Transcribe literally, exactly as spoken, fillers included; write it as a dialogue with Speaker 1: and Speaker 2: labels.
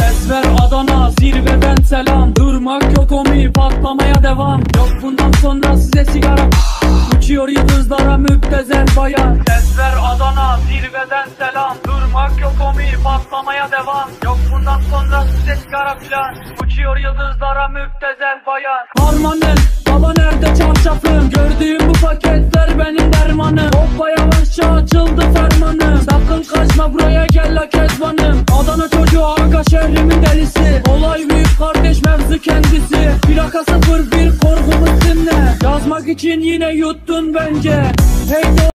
Speaker 1: Ses ver Adana, zirveden selam. Durmak yok omi, patlamaya devam. Yok bundan sonra size sigara. Uçuyor yıldızlara müptezel bayan. Ses ver Adana, zirveden selam. Durmak yok omi, patlamaya devam. Yok bundan sonra size sigara filan. Uçuyor yıldızlara müptezel bayan. Harmanın, baba nerede çarşafım? Gördüğüm bu paketler benim dermanım. Hoppa yavaşça açıldı fermanım. Sakın kaçma buraya gel la kezbanım. Adana çocuğu aga şehrimin delisi. Olay büyük kardeş mevzu kendisi. Plaka sıfır bir korkumuz dinle. Yazmak için yine yuttun bence. Hey